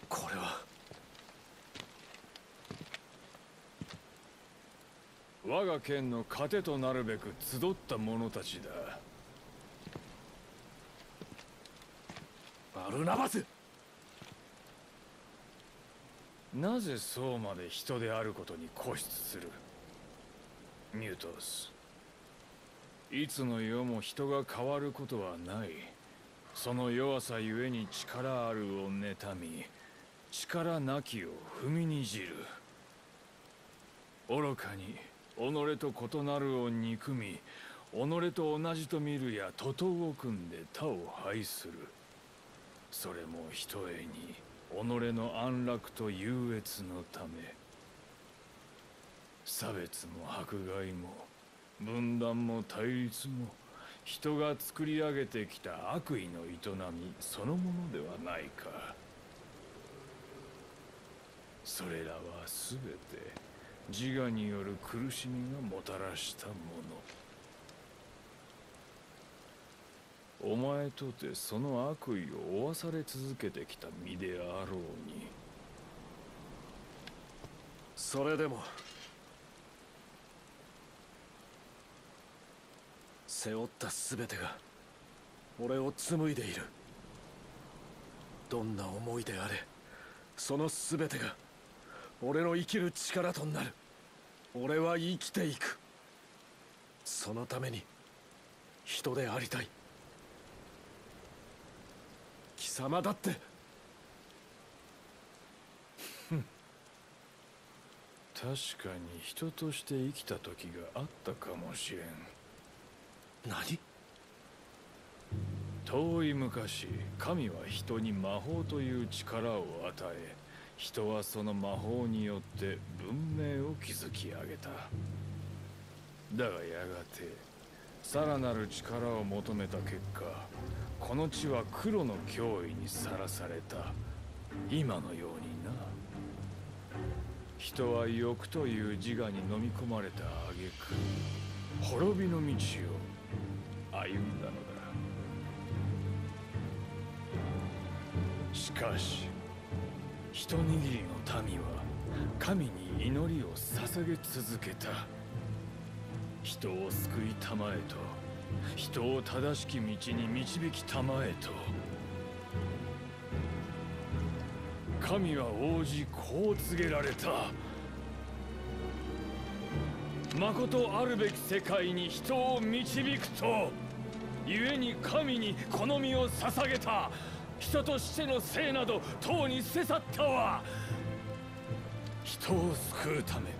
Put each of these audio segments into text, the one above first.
これは我が剣の糧となるべく集った者たちだ。 バルナバス。 なぜそうまで人であることに固執する？ミュートス、いつの世も人が変わることはない。その弱さゆえに力あるを妬み、力なきを踏みにじる。愚かに己と異なるを憎み、己と同じと見るや徒党を組んで他を排する。それもひとえに己の安楽と優越のため。差別も迫害も分断も対立も人が作り上げてきた悪意の営みそのものではないか。それらは全て自我による苦しみがもたらしたもの。お前とてその悪意を負わされ続けてきた身であろうに。 それでも背負った全てが俺を紡いでいる。どんな思いであれ、その全てが俺の生きる力となる。俺は生きていく。そのために人でありたい。貴様だって確かに人として生きた時があったかもしれん。 何？ 遠い昔、神は人に魔法という力を与え、人はその魔法によって文明を築き上げた。だがやがてさらなる力を求めた結果、この地は黒の脅威にさらされた。今のようにな。人は欲という自我に飲み込まれた挙句、滅びの道を歩んだのだ。しかし一握りの民は神に祈りを捧げ続けた。人を救いたまえと、人を正しき道に導きたまえと。神は応じこう告げられた。誠あるべき世界に人を導くと、故に神に好みを捧げた。人としての性などとうに捨て去ったわ。人を救うため。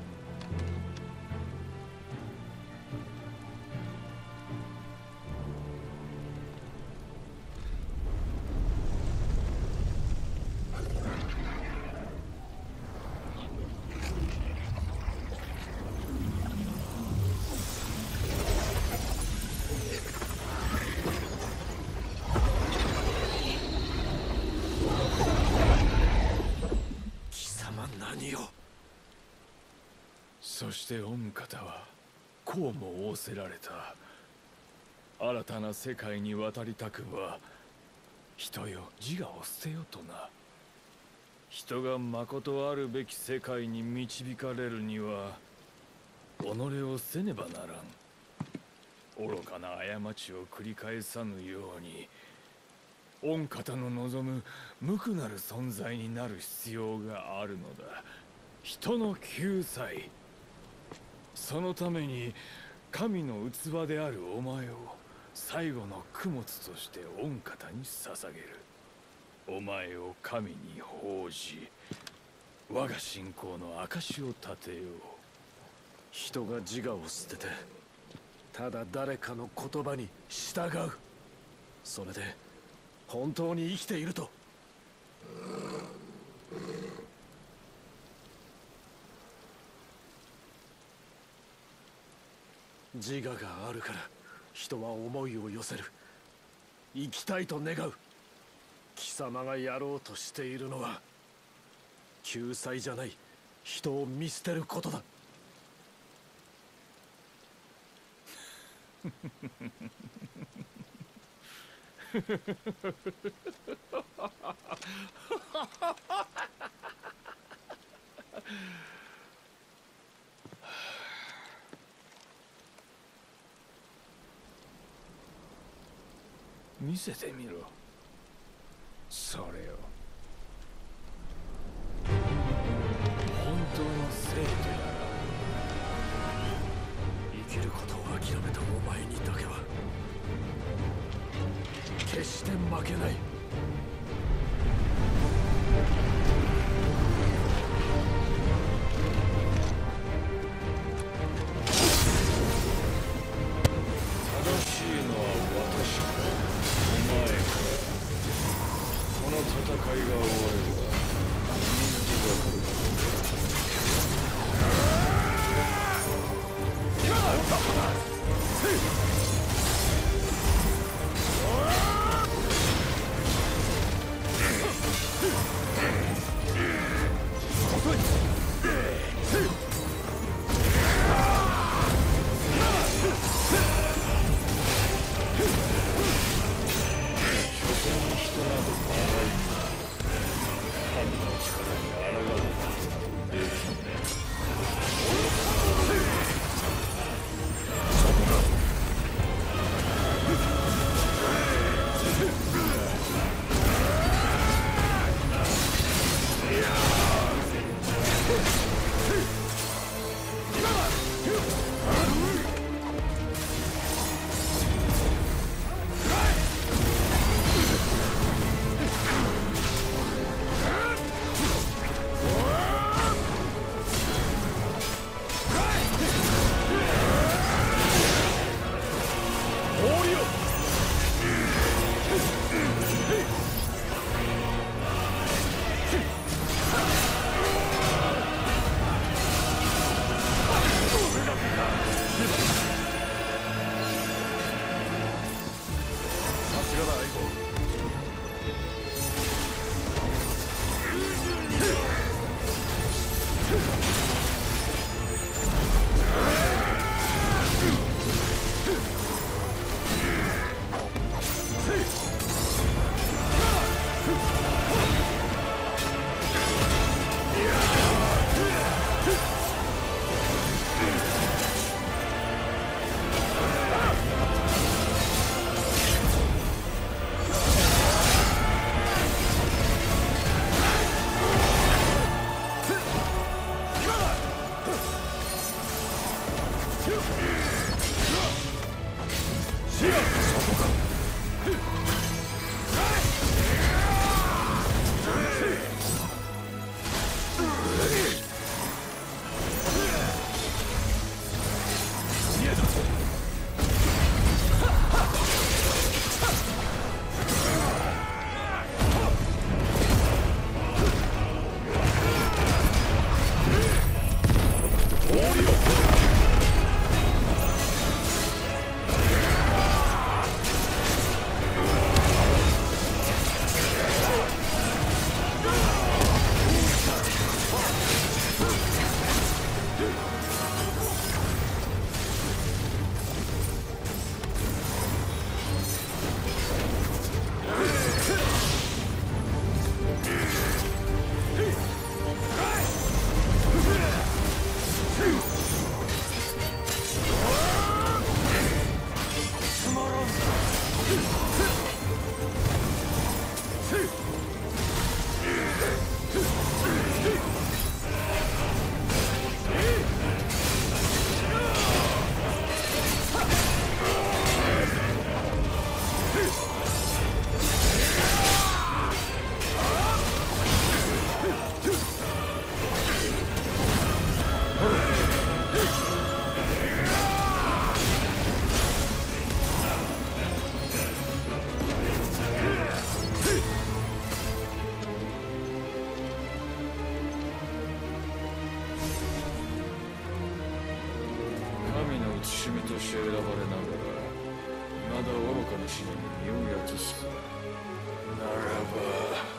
そして御方はこうも仰せられた。新たな世界に渡りたくば、人よ自我を捨てよとな。人が誠あるべき世界に導かれるには己を捨てねばならん。愚かな過ちを繰り返さぬように、御方の望む無垢なる存在になる必要があるのだ。人の救済。そのために神の器であるお前を最後の供物として御方に捧げる。お前を神に奉じ、我が信仰の証を立てよう。 人が自我を捨ててただ誰かの言葉に従う。それで本当に生きていると。自我があるから人は思いを寄せる。生きたいと願う。貴様がやろうとしているのは救済じゃない、人を見捨てることだ。 せてみろ。それを本当の生徒やら。 生きることを諦めたお前にだけは決して負けない。 正しいのは私かお前か。この戦いが終わればみんなでわかる。 しみとして選ばれながら、まだ愚かな死に身をやつす。ならば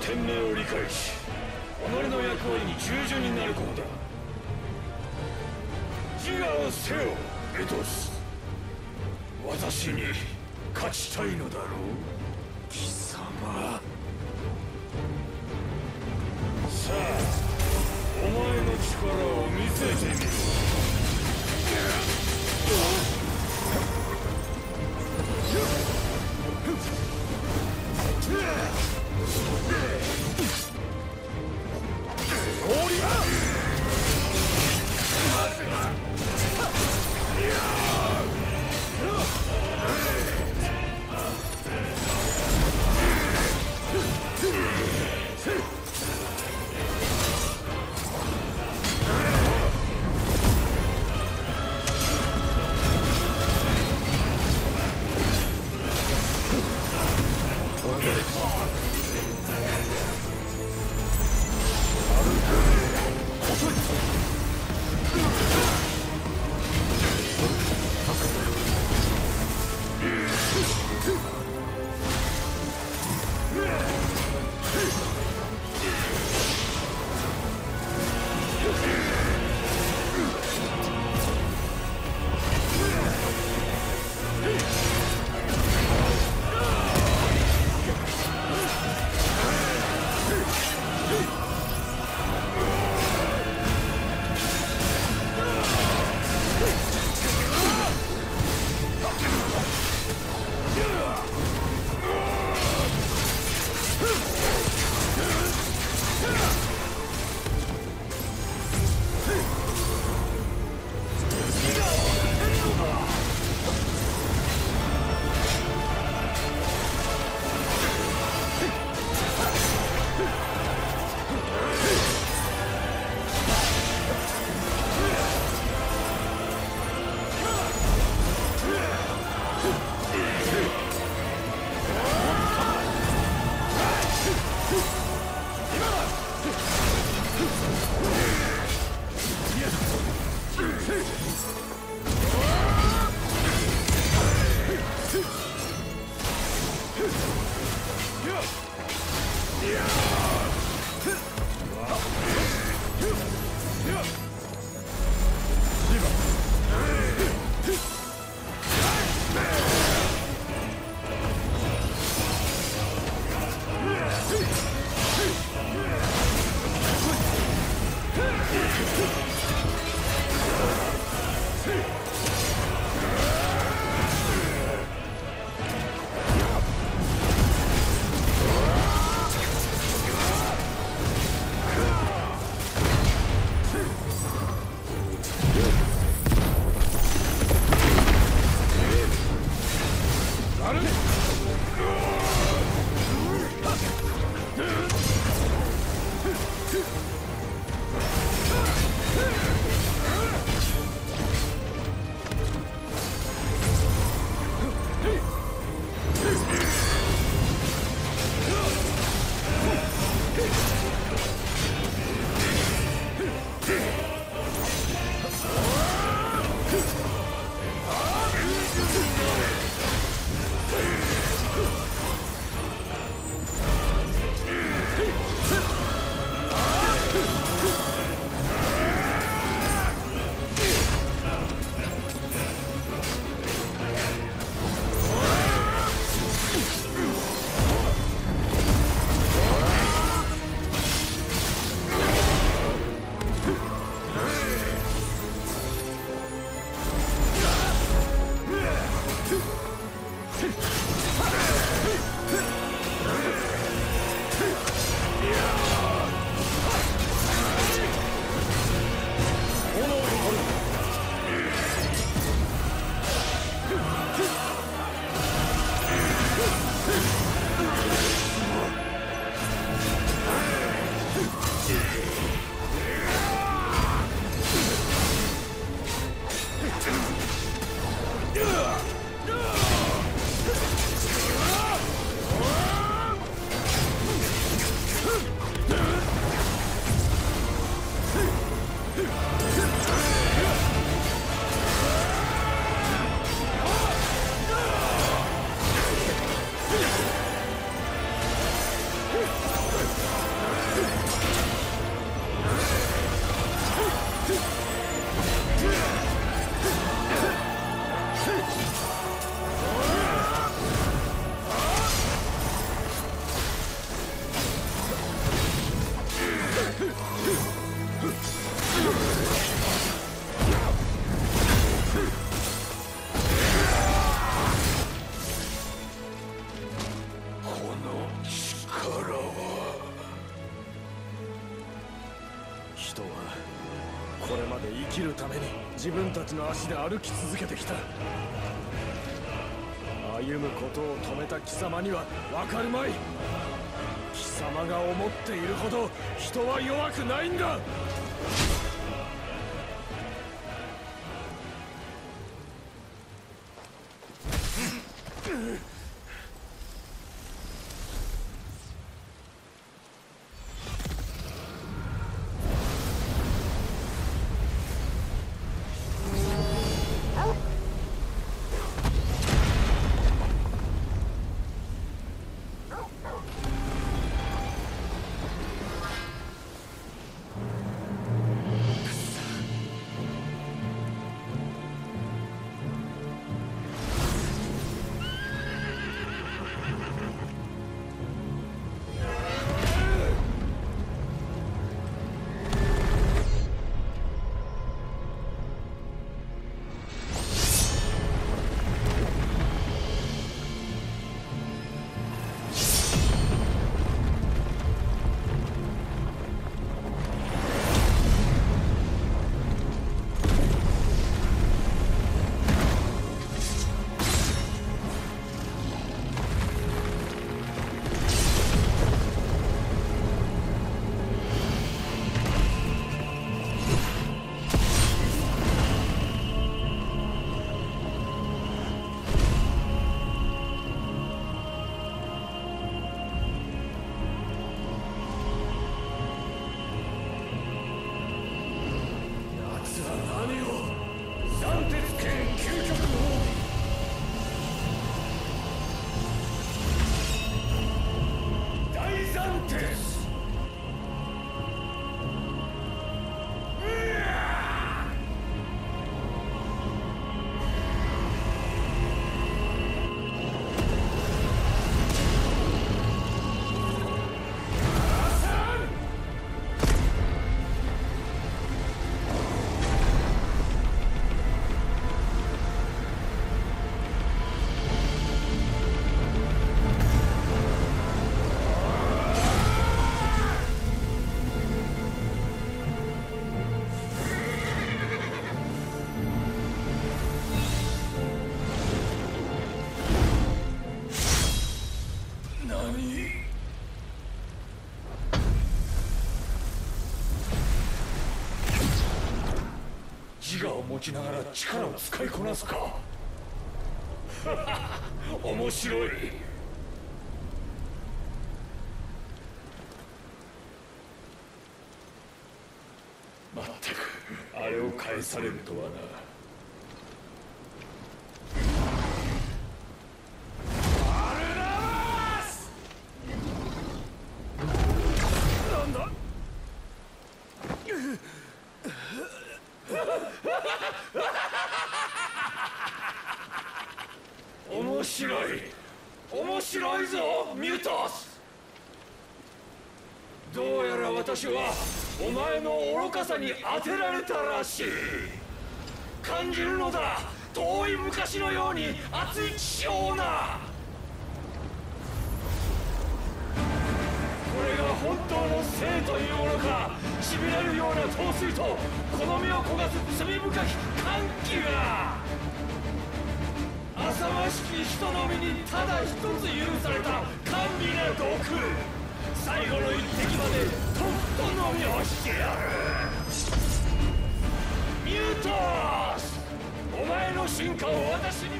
天命を理解し、己の役割に従順になることだ。自我をせよ、エトス。私に勝ちたいのだろう。 貴様。 さあ、お前の力を見せてみろ。 きるために自分たちの足で歩き続けてきた。歩むことを止めた貴様には分かるまい。貴様が思っているほど人は弱くないんだ。 自我を持ちながら力を使いこなすか。面白い。まったくあれを返されるとはな。面白い面白いぞミュートス。どうやら私はお前の愚かさに当てられたらしい。感じるのだ、遠い昔のように熱い血潮をな。これが本当の生というものか。しびれるような陶酔とこの身を焦がす罪深き歓喜が。浅ましき人の身にただ一つ許された甘美な毒。最後の一滴までとっと飲み干してやる。ミュートース、お前の進化を私に。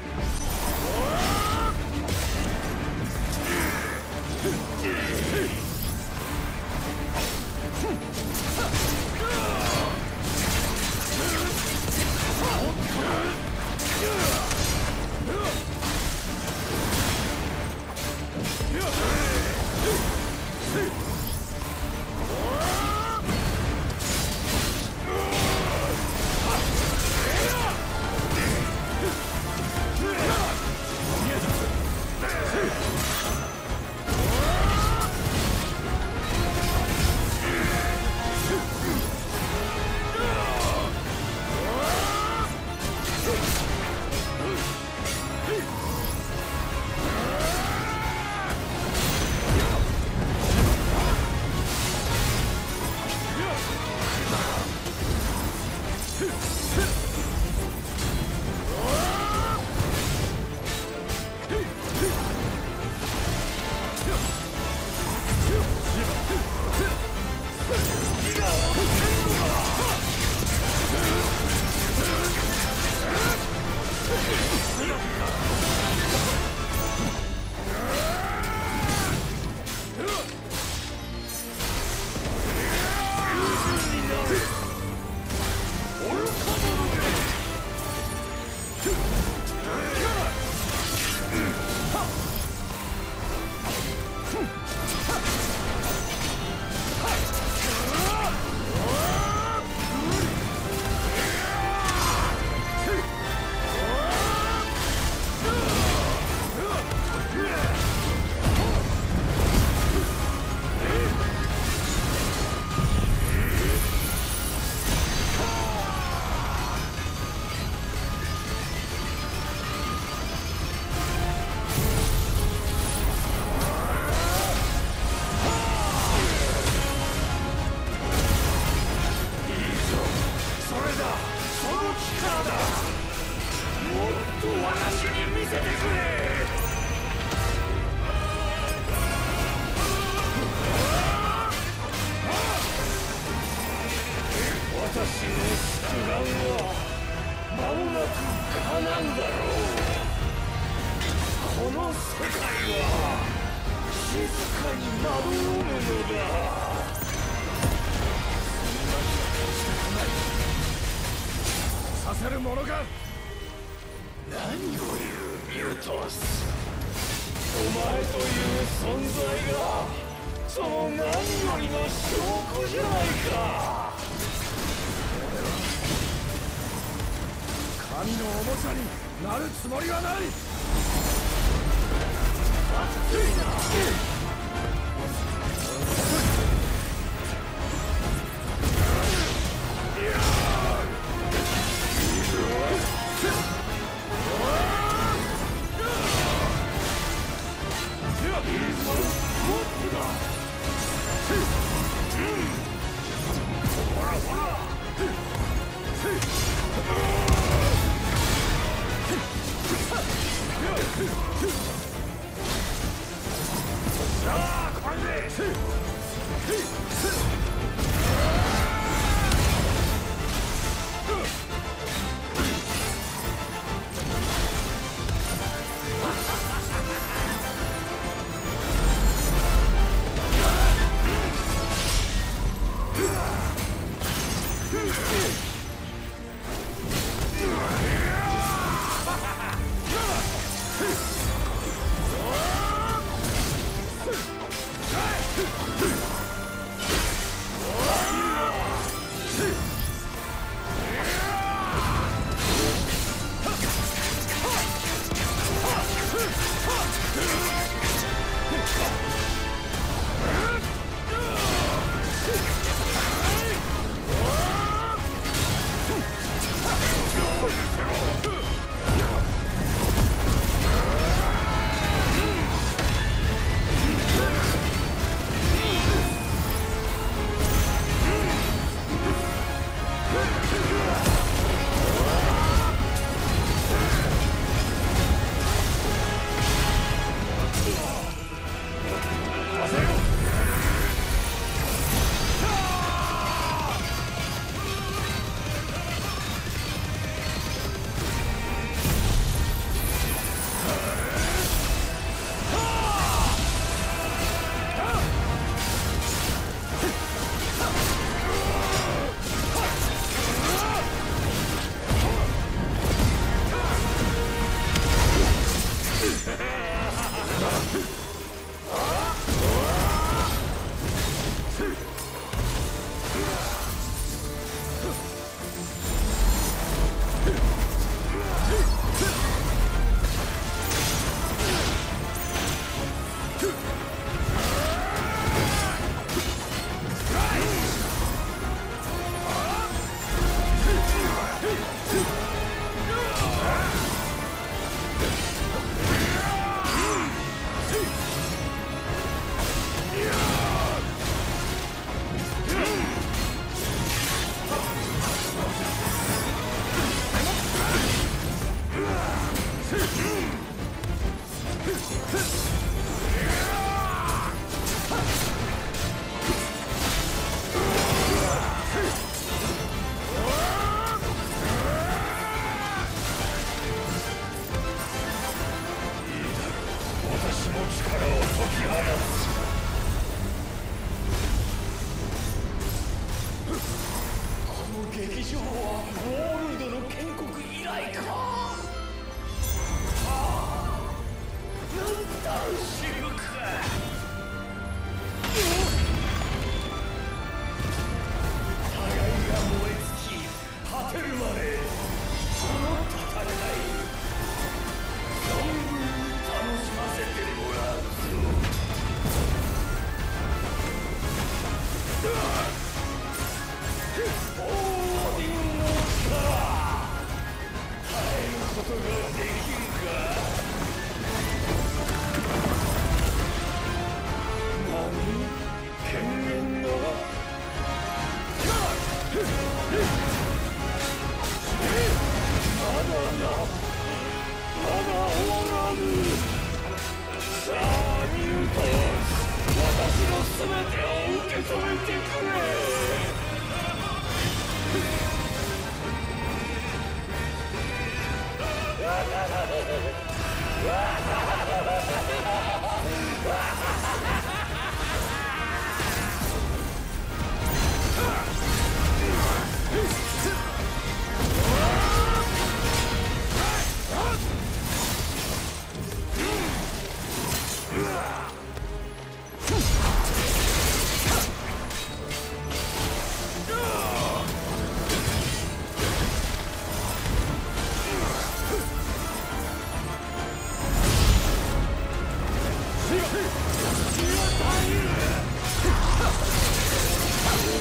の世界は静かに惑うものだ。 させるものか。 何を言うミュートス。お前という存在がその何よりの証拠じゃないか。 神のおもちゃになるつもりはない。 熱いな。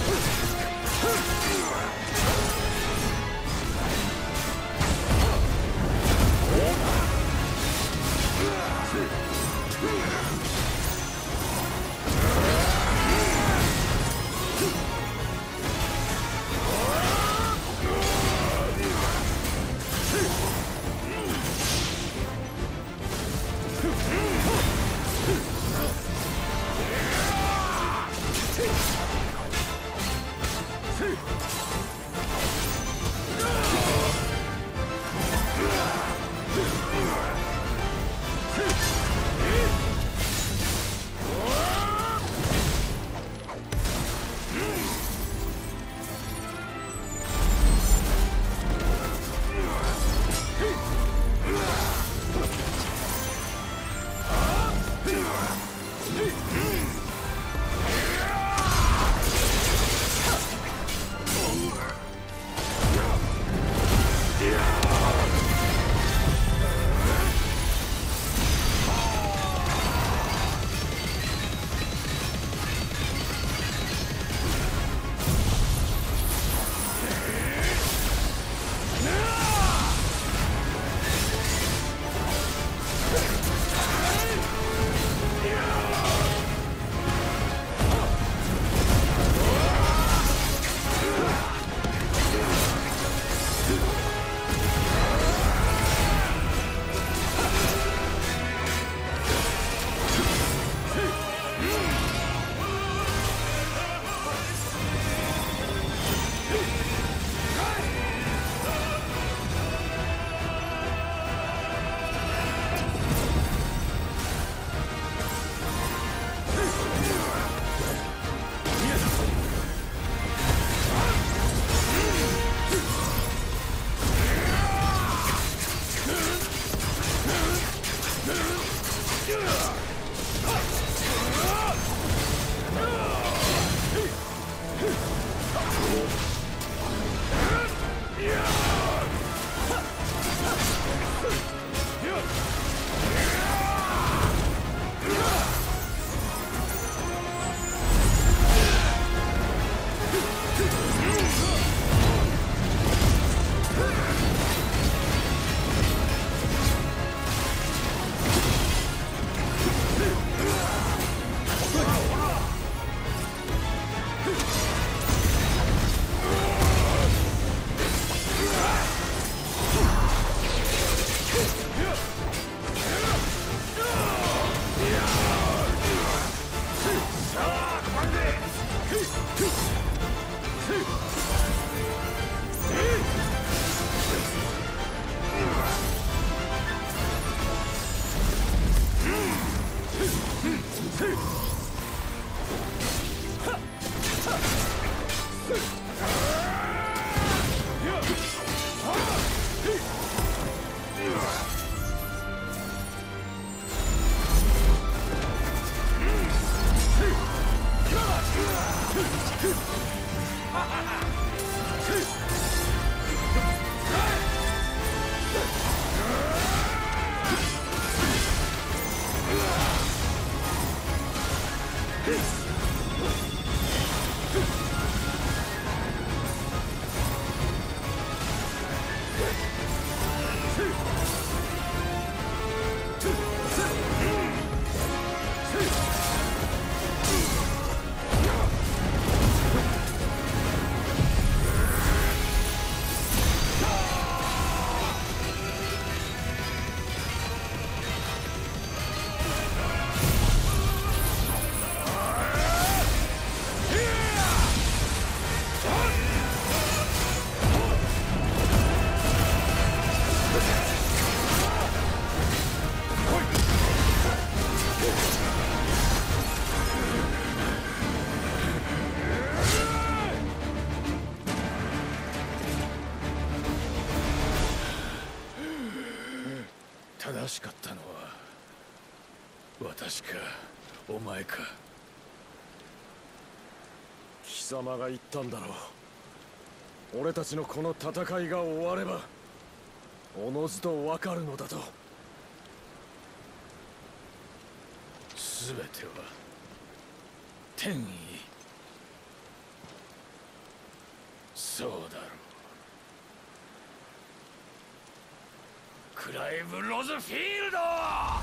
正しかったのは私かお前か。 貴様が言ったんだろう。俺たちのこの戦いが終わればおのずと分かるのだと。 全ては天意。 そうだろう。クライブ・ロズフィールド。